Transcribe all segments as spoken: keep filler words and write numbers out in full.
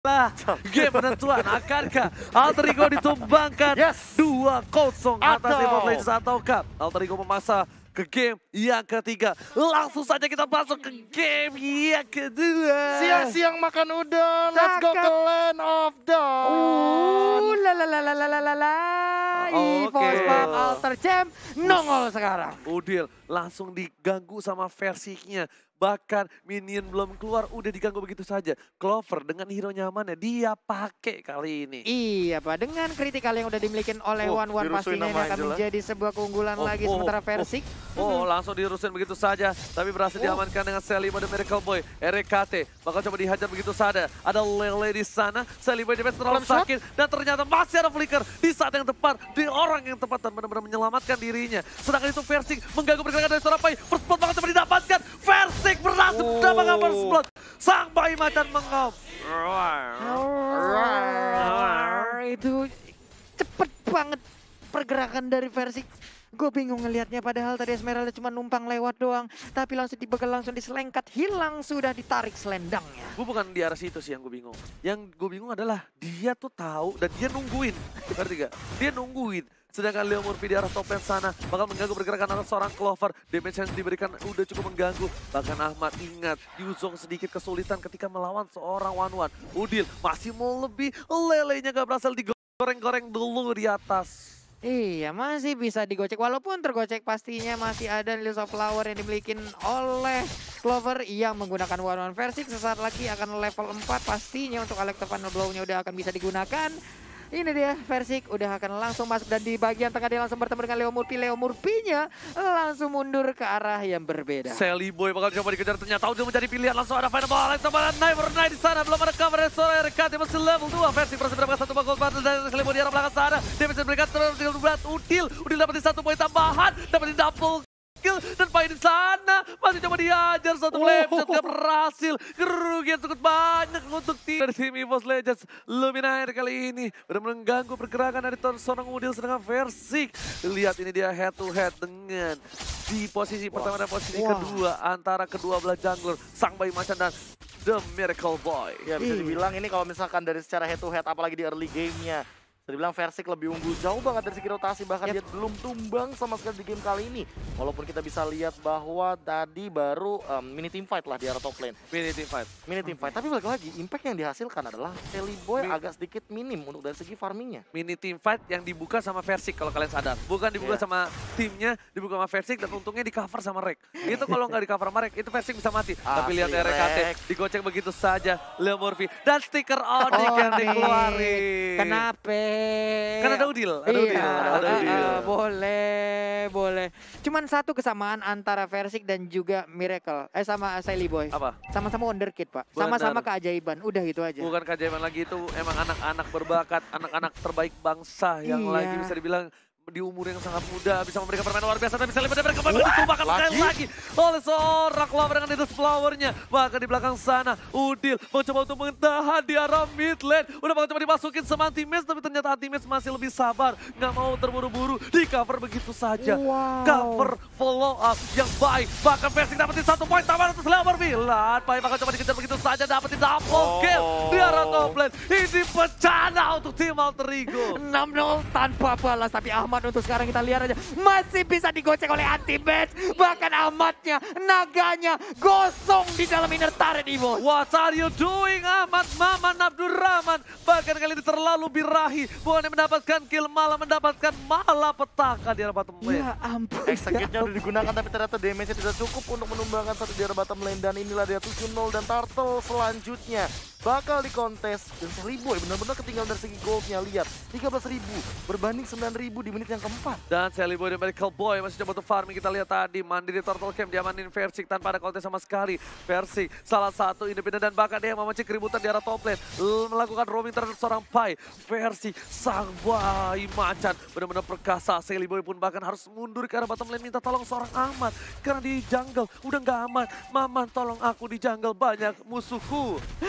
Lah, game penentuan akankah Alter Ego ditumbangkan Yes. dua kosong atas Atau- League of Legends ataukah Alter Ego memaksa ke game yang ketiga. Langsung saja kita masuk ke game yang kedua. Siang-siang makan udang, let's go ke Cakep. Land of Dawn. Uh, la la la la la la la la. Oke. EVOS Park Alter Champ nongol sekarang. Udil langsung diganggu sama versinya. Bahkan minion belum keluar udah diganggu begitu saja. Clover dengan hero nyamannya dia pakai kali ini. Iya Pak, dengan kritikal yang udah dimiliki oleh Oh, One One dirusuin pastinya ini sama akan Angela. menjadi sebuah keunggulan Oh, lagi oh, sementara oh. Versik. Oh, langsung dirusin begitu saja. Tapi berhasil Oh. diamankan dengan Sally Boy dan Miracle Boy. R K T bakal coba dihajar begitu saja. Ada Lele di sana. Sally Boy defense terlalu Clamshot. sakit. Dan ternyata masih ada flicker di saat yang tepat. Di orang yang tepat dan benar-benar menyelamatkan dirinya. Sedangkan itu Versik mengganggu pergerakan dari Sorapai. First blood bakal coba didapatkan. Versik berhasil Oh. mendapatkan first blood. Sang bayi macan mengop. Itu cepet banget pergerakan dari Versik. Gue bingung ngelihatnya padahal tadi Esmeralda cuma numpang lewat doang. Tapi langsung dibegal, langsung diselengkat, hilang sudah ditarik selendangnya. Gue bukan di arah situ sih yang gue bingung. Yang gue bingung adalah dia tuh tahu dan dia nungguin. Ngerti gak? Dia nungguin. Sedangkan Leo Murphy di arah top lane sana bakal mengganggu pergerakan arah seorang Clover. Damage yang diberikan udah cukup mengganggu. Bahkan Ahmad ingat, Yuzong sedikit kesulitan ketika melawan seorang One One. Udil masih mau lebih, lelenya gak berhasil digoreng-goreng dulu di atas. Iya, masih bisa digocek. Walaupun tergocek pastinya masih ada Lilies of Flower yang dimiliki oleh Clover yang menggunakan One One Versik. Sesaat lagi akan level empat pastinya untuk Electro Final Blow-nya udah akan bisa digunakan. Ini dia, Versik udah akan langsung masuk dan di bagian tengah dia langsung bertemu dengan Leo Murphy. Leo Murphy-nya langsung mundur ke arah yang berbeda. Sally Boy bakal coba dikejar, ternyata udah menjadi pilihan. Langsung ada final ball, coba Never Night di sana. Belum ada cover dari seorang R K T masih level dua. Versi berhasil mendapatkan satu bakal battle dari Sally Boy di arah belakang sana. Dia bisa memberikan terus dengan berat. Udil, Udil dapat di satu poin tambahan. Dapat di double kill dan poin di sana. Masih coba diajar satu Oh. lap shot, gak berhasil. Kerugian cukup banyak untuk tim dari tim EVOS Legends. Luminaire kali ini benar-benar mengganggu pergerakan dari seorang Udil, sedangkan Versik. Lihat ini dia head to head dengan di posisi pertama dan posisi Wah. kedua antara kedua belah jungler, Sang Bayi Macan dan The Miracle Boy. Ya bisa Iya. dibilang ini kalau misalkan dari secara head to head apalagi di early game-nya. Bisa dibilang Versik lebih unggul jauh banget dari segi rotasi. Bahkan Yep. dia belum tumbang sama sekali di game kali ini. Walaupun kita bisa lihat bahwa tadi baru um, mini team fight lah di arah top lane. Mini team fight. Mini team fight, tapi balik lagi impact yang dihasilkan adalah Sally Boy Mi- agak sedikit minim untuk dari segi farmingnya. Mini team fight yang dibuka sama Versik kalau kalian sadar. Bukan dibuka Iya. sama timnya, dibuka sama Versik dan untungnya di cover sama Rek. Itu kalau nggak di cover sama Rek, itu Versik bisa mati. Tapi Asli, lihat R K T, Rek. digocek begitu saja. Leo Murphy dan stiker Onyx Oh, yang nih. dikeluarin. Kenapa? Kan ada Udil, ada Iya, Udil, ada eh, Udil. eh, boleh, boleh. Cuman satu kesamaan antara Versik dan juga Miracle. Eh sama Sally Boy. Apa? Sama-sama wonderkid, Pak. Benar. Sama-sama keajaiban. Udah gitu aja. Bukan keajaiban lagi, itu emang anak-anak berbakat, anak-anak terbaik bangsa yang Iya. lagi bisa dibilang di umur yang sangat muda bisa memberikan permainan luar biasa dan bisa lebih dari kembali ditumbangkan sekali lagi oleh seorang Clover dengan Nidus Flower-nya. Bahkan di belakang sana Udil mencoba untuk mentahan di arah mid lane. Udah bakal coba dimasukin sama Anti-Mage, tapi ternyata Anti-Mage masih lebih sabar, nggak mau terburu-buru, di cover begitu saja. Wow. Cover follow up yang baik. Bahkan Versik dapetin satu poin tambahan untuk Leo Murphy. Lihat baik bakal coba dikejar begitu saja, dapetin double kill di arah top lane. Ini bencana untuk tim Alter Ego. enam nol tanpa balas, tapi Ahmad untuk sekarang kita lihat aja masih bisa digocek oleh Anti-Mage. Bahkan Ahmadnya, naganya gosong di dalam inner turret EVOS. What are you doing Ahmad Maman Abdurrahman? Bahkan kali ini terlalu birahi. Bukan mendapatkan kill, malah mendapatkan malapetaka di arah bottom lane. Ya ampun. Execute-nya udah digunakan tapi ternyata damage-nya tidak cukup untuk menumbangkan satu di arah bottom lane. Dan inilah dia tujuh nol dan Turtle selanjutnya bakal dikontes. Dan Sally Boy benar-benar ketinggalan dari segi goldnya. Lihat, tiga belas ribu berbanding sembilan ribu di menit yang keempat. Dan Sally Boy dan Miracle Boy masih coba untuk farming. Kita lihat tadi mandi di Turtle Camp, diamanin Versik tanpa ada kontes sama sekali. Versik salah satu independen dan bahkan dia yang memancing keributan di arah top lane. L- Melakukan roaming terhadap seorang Pai. Versik sang bayi macan benar-benar perkasa. Sally Boy pun bahkan harus mundur ke arah bottom lane minta tolong seorang Ahmad. Karena di jungle udah nggak aman. Maman tolong aku di jungle, banyak musuhku.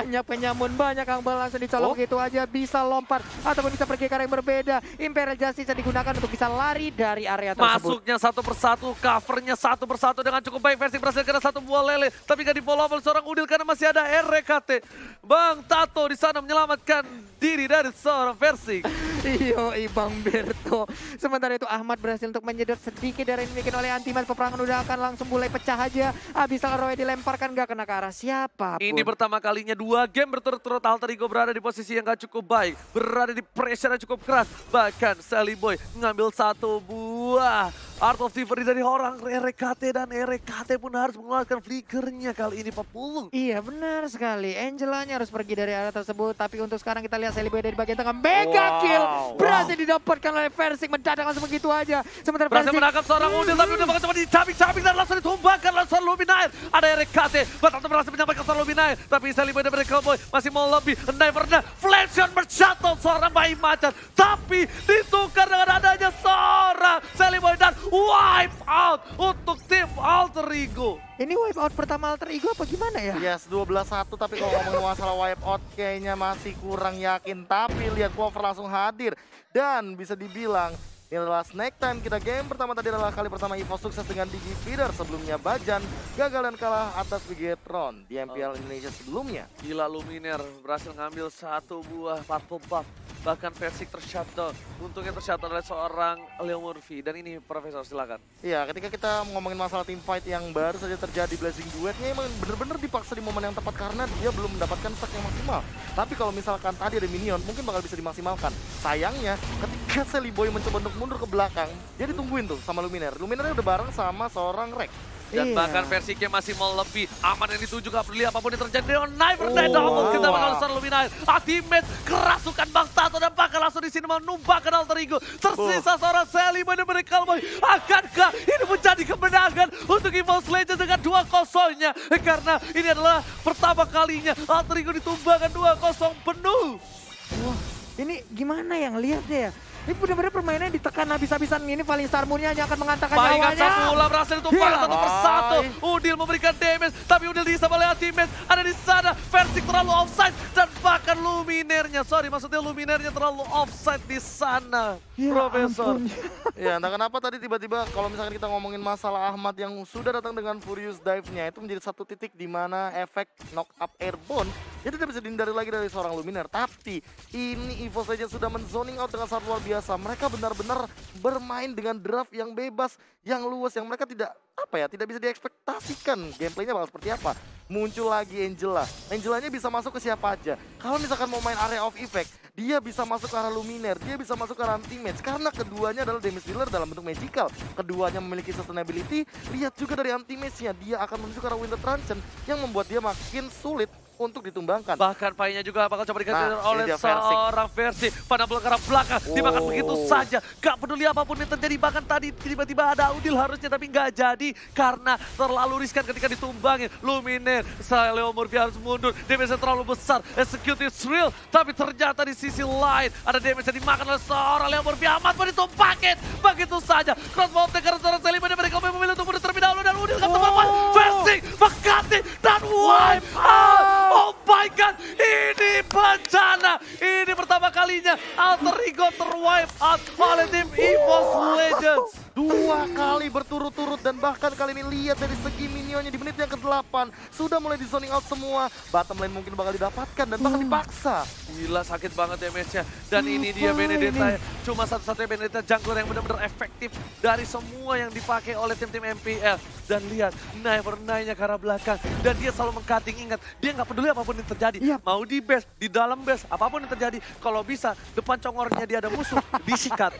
banyak penyamun, banyak Kang Bal langsung dicolok Oh. gitu aja. Bisa lompat ataupun bisa pergi ke arah yang berbeda. Imperial Justice yang digunakan untuk bisa lari dari area tersebut. Masuknya satu persatu, covernya satu persatu dengan cukup baik. Versi berhasil kena satu buah lele, tapi gak di follow oleh seorang Udil karena masih ada R K T. Bang Tato di sana menyelamatkan diri dari seorang Versi. Iyo, Bang Berto. Sementara itu Ahmad berhasil untuk menyedot sedikit dari yang dibikin oleh Antimas. Peperangan udah akan langsung mulai pecah aja. Abis Roy dilemparkan gak kena ke arah siapa. Ini pertama kalinya dua game berturut-turut Alter Ego berada di posisi yang gak cukup baik. Berada di pressure yang cukup keras. Bahkan Sally Boy ngambil satu buah Art of Thievery dari orang R K T. Dan R K T pun harus mengeluarkan flickernya kali ini Pak Pulung. Iya benar sekali. Angelanya harus pergi dari area tersebut. Tapi untuk sekarang kita lihat Sally Boy dari bagian tengah. Mega Wow. kill. Berhasil didapatkan oleh Versik. Mendadak langsung begitu aja. Sementara Berhasil Versik menangkap seorang Udil tapi udah bakal coba dicabik-cabik dan langsung ditumbangkan langsung Luminaire. Ada R K T, Batal berhasil menyampaikan seorang Luminaire. Tapi Sally Boy dan Cowboy masih mau lebih. Never nah, flash shot bershuttle seorang bayi macan. Tapi ditukar dengan adanya seorang Sally Boy dan wipe out untuk tim Alter Ego. ini wipe out pertama Alter Ego apa gimana ya? Yes, dua belas satu, tapi kalau ngomongin masalah wipe out kayaknya masih kurang yakin. Tapi lihat Clover langsung hadir dan bisa dibilang ini adalah snack time kita. Game pertama tadi adalah kali pertama Evo sukses dengan Digi Feeder. Sebelumnya Bajan gagal dan kalah atas Bigetron di M P L Indonesia sebelumnya. Gila, Luminaire berhasil ngambil satu buah purple buff. Bahkan Versik tershuttle. Untungnya tershuttle oleh seorang Leo Murphy. Dan ini Profesor silakan. Iya, ketika kita ngomongin masalah team fight yang baru saja terjadi, Blazing Duetnya emang bener-bener dipaksa di momen yang tepat karena dia belum mendapatkan stack yang maksimal. Tapi kalau misalkan tadi ada minion, mungkin bakal bisa dimaksimalkan. Sayangnya, ketika Sally Boy mencoba untuk mundur ke belakang, dia ditungguin tuh sama Luminaire. Luminaire udah bareng sama seorang Rex. Dan Iya. bahkan Versiknya masih mau lebih aman yang dituju, gak peduli apapun yang terjadi. Deon Knifer Oh, dan double wow. kita bakal seorang Luminaire. Ultimate kerasukan Bang Tato dan bahkan langsung di sini menumbangkan Alter Ego. Tersisa seorang Sally Boy dan Cowboy. Akankah ini menjadi kemenangan untuk EVOS Legends dengan dua kosongnya? Karena ini adalah pertama kalinya Alter Ego ditumbangkan dua kosong penuh. Wah, ini gimana yang lihat ya? Ini benar-benar permainan ditekan habis-habisan. Ini Falling Star Moon-nya hanya akan menghantarkan Baikkan nyawanya. Sapula berhasil ditumpahkan Gila. satu persatu. Hai. Udil memberikan damage, tapi Udil dihisap oleh Ultimate. Ada di sana, Versik terlalu offside. Dan bahkan Luminaire-nya, sorry maksudnya Luminaire-nya terlalu offside di sana. Ya Profesor. ampun. Ya, entah kenapa tadi tiba-tiba kalau misalkan kita ngomongin masalah Ahmad yang sudah datang dengan Furious Dive-nya, itu menjadi satu titik di mana efek knock up airborne jadi tidak bisa dihindari lagi dari seorang Luminaire. Tapi ini EVOS Legends sudah men-zoning out dengan sangat luar biasa. Mereka benar-benar bermain dengan draft yang bebas, yang luas, yang mereka tidak apa ya, tidak bisa diekspektasikan gameplaynya bakal seperti apa. Muncul lagi Angela. Angelanya bisa masuk ke siapa aja. Kalau misalkan mau main area of effect, dia bisa masuk ke arah Luminaire, dia bisa masuk ke arah anti-match. Karena keduanya adalah damage dealer dalam bentuk magical. Keduanya memiliki sustainability. Lihat juga dari anti-match-nya, dia akan menuju ke arah Winter Truncheon yang membuat dia makin sulit untuk ditumbangkan. Bahkan paynya juga bakal coba diganti Nah, oleh ini dia Versik. seorang Versi. Pada belakang belakang, dimakan Oh. begitu saja. Gak peduli apapun yang terjadi. Bahkan tadi tiba-tiba ada Udil harusnya, tapi gak jadi. Karena terlalu riskan ketika ditumbangin. Luminaire, Leo Murphy harus mundur. Damage-nya terlalu besar. Execute is real. Tapi ternyata di sisi lain, ada damage yang dimakan oleh seorang Leo Murphy. Amat mau ditumpangin. Begitu saja. Crossbow karena seorang Sally Boy, mereka memilih untuk mundur terlebih dahulu. Dan Udil kan teman-teman. Versi, Bekati, dan wipe out. Oh my god, ini bencana. Ini pertama kalinya Alter Ego terwipe out oleh tim EVOS Legends. Dua kali berturut-turut dan bahkan kali ini lihat dari segi minionnya di menit yang kedelapan sudah mulai di zoning out semua. Bottom lane mungkin bakal didapatkan dan bakal dipaksa. Gila, sakit banget damage-nya. Dan ini dia Sumpah Benedetta. ini. Cuma satu-satunya Benedetta jungler yang benar-benar efektif dari semua yang dipakai oleh tim-tim M P L. Dan lihat, Never Nine-nya ke arah belakang. Dan dia selalu meng-cutting, ingat. Dia nggak peduli apapun yang terjadi. Yap. Mau di base, di dalam base, apapun yang terjadi. Kalau bisa, depan congornya dia ada musuh, disikat.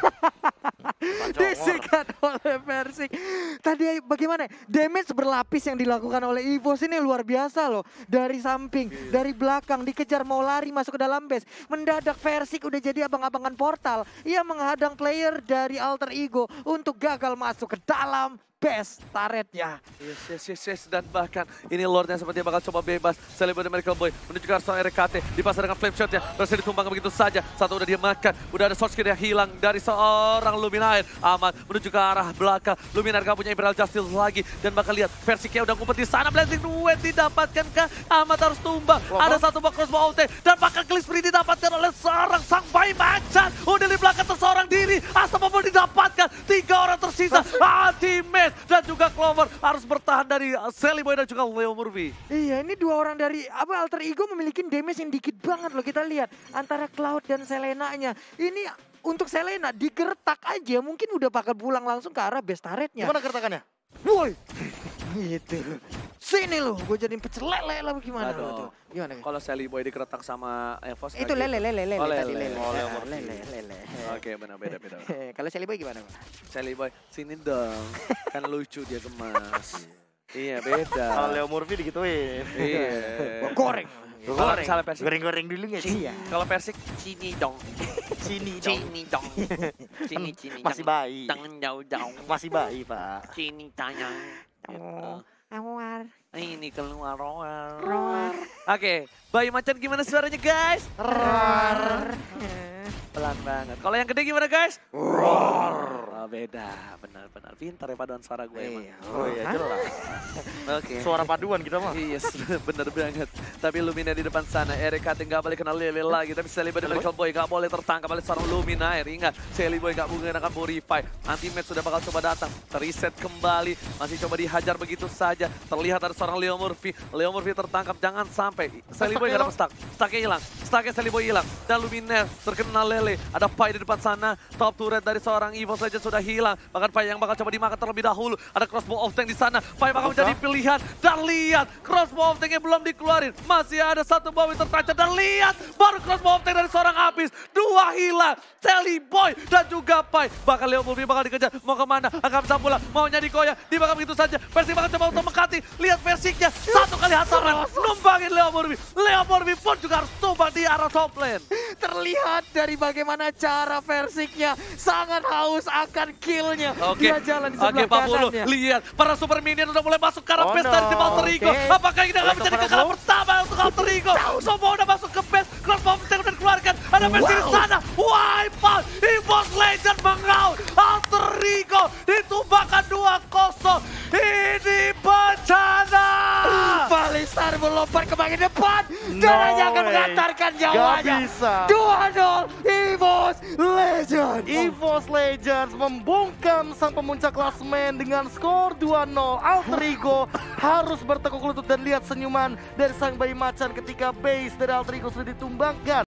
Disikat oleh Versik. Tadi bagaimana? Damage berlapis yang dilakukan oleh EVOS ini luar biasa loh. Dari samping, dari belakang, dikejar mau lari masuk ke dalam base. Mendadak Versik udah jadi abang-abangan portal. Ia menghadang player dari Alter Ego untuk gagal masuk ke dalam best turretnya. Yes, yes, yes, yes. Dan bahkan ini Lordnya sepertinya bakal coba bebas. Celebi dan Miracle Boy menuju ke arah seorang R K T. Dipasang dengan flame shotnya. Berhasil ditumbang begitu saja. Satu udah dia makan. Udah ada short skill yang hilang dari seorang Luminaire. Aman menuju ke arah belakang. Luminaire gak punya Imperial Justice lagi. Dan bakal lihat Versiknya udah ngumpet di sana. Blazing Duet didapatkan kah? Amat harus tumbang. Wah, ada satu box crossbow O T. Dan bakal Clean Spree didapatkan oleh seorang sang bayi macan. Udah di belakang terseorang diri. Astagfirullah didapatkan. Tiga orang tersisa. Ultimate. Dan juga Clover harus bertahan dari Celebi dan juga Leo Murphy. Iya, ini dua orang dari apa Alter Ego memiliki damage yang dikit banget loh. Kita lihat antara Cloud dan Selena-nya. Ini untuk Selena digertak aja mungkin udah bakal pulang langsung ke arah best turretnya. Gimana gertakannya? Woi, gitu. Sini loh, gue jadiin pecel lele lah gimana Aduh. lo tuh? Gimana? Kalau Celebi dikeretak sama Evos Itu lele lele lele Oh, lele. tadi lele. Oh, Lele, Ah, lele lele. Oke, benar beda beda. Kalau Celebi gimana, Pak? Celebi sini dong. Kan lucu dia gemas. Iya, beda. Kalau Leo Murphy digituin. Iya. Goreng. Kalau misalnya Persik, Goreng-goreng dulu nggak sih? Iya. kalau Persik sini dong. Sini dong. Sini dong. Sini sini. Masih bayi. Tangan jauh-jauh. Masih bayi, Pak. Sini tanya. Oh, awar. Ini keluar roar. Roar. Oke, bayi macan gimana suaranya guys? Roar. Pelan banget. Kalau yang gede gimana guys? Roar. Oh, beda, benar-benar pintar ya paduan suara gue emang. Iya. Oh iya, jelas. Oke. Suara paduan kita mah. Yes, bener banget. Tapi Lumina di depan sana, R K T nggak boleh kena lele lagi. Tapi Celebi dan Miracle Boy nggak boleh tertangkap oleh seorang Luminaire. Ingat, Celebi Boy nggak menggunakan Purify. Anti-match sudah bakal coba datang. Terreset kembali, masih coba dihajar begitu saja. Terlihat ada seorang Leo Murphy. Leo Murphy tertangkap, jangan sampai. Celebi Boy nggak dapat stuck. Stucknya hilang. Stucknya Celebi Boy hilang. Dan Luminaire terkena lele. Ada Pai di depan sana. Top turret dari seorang Evo saja sudah hilang. Bahkan Pai yang bakal coba dimakan terlebih dahulu. Ada crossbow of tank di sana. Pai bakal menjadi pilihan. Dan lihat, crossbow of tanknya belum dikeluarin. Masih ada satu bawi tertancap. Dan lihat, baru crossbow of tank dari seorang Abyss. Dua hilang. Celebi Boy dan juga Pai. Bahkan Leo Murphy bakal dikejar. Mau kemana? Akan bisa pulang. Maunya dikoyak. Dibakar begitu saja. Persik bakal coba untuk mengkati. Lihat Persiknya. Satu kali hasaran. Numbangin Leo Murphy. Leo Murphy pun juga harus tumbang di arah top lane. Terlihat dari bagaimana cara Versiknya sangat haus akan killnya. Oke, Dia jalan di oke sebelah Pak Bulu, kanannya. lihat para super minion udah mulai masuk ke arah Oh base no, dari tim Alter Ego. oke. Apakah ini akan Oleh menjadi Kepala kekalahan Bulu. pertama untuk Alter Ego? Semua udah masuk ke base, crossbow yang udah dikeluarkan. Ada base di Wow. sana, wipe out, Evo's Legend mengaut. Alter Ego ditumbangkan dua kosong. Ini bencana. Balistar melompat ke bagian depan No dan hanya akan way. mengantarkan Gak nyawanya. bisa. dua nol Evo's Legend. EVOS Legends membungkam sang pemuncak klasemen dengan skor dua nol. Alter Ego harus bertekuk lutut dan lihat senyuman dari sang bayi macan ketika base dari Alter Ego sudah ditumbangkan.